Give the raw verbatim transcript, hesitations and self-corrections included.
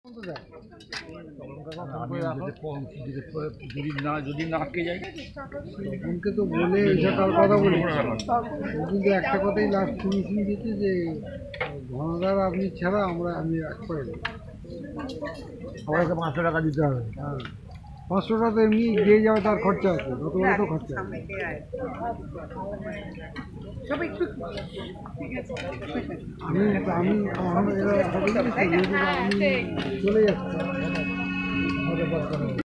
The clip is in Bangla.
যদি না যদি না আটকে যায় তপনকে তো বলে এটার কথা বলি, কিন্তু একটা কথাই লাস্ট ফিনিশিং দিতে যে ঘনদার আপনি ছাড়া আমরা আমি এক করে দেবো, সবাইকে পাঁচশো টাকা দিতে হবে। হ্যাঁ পাঁচশো টাকা তো এমনি দিয়ে যাবে, তার খরচা আছে, যত বড় তো খরচা আছে। আমি আমি আমার এরা আমি চলে যাচ্ছি।